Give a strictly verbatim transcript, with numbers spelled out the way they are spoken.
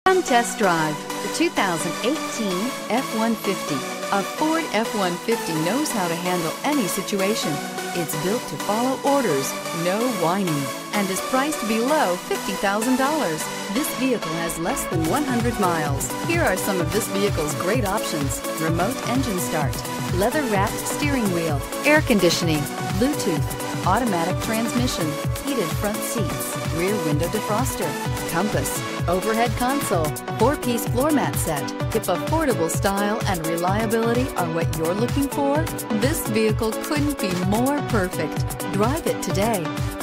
Come test drive the two thousand eighteen F one fifty. A Ford F one fifty knows how to handle any situation. It's built to follow orders, no whining, and is priced below fifty thousand dollars. This vehicle has less than one hundred miles. Here are some of this vehicle's great options: remote engine start, leather-wrapped steering wheel, air conditioning, Bluetooth, automatic transmission, heated front seats, rear window defroster, compass, overhead console, four-piece floor mat set. If affordable style and reliability are what you're looking for, this vehicle couldn't be more perfect. Drive it today.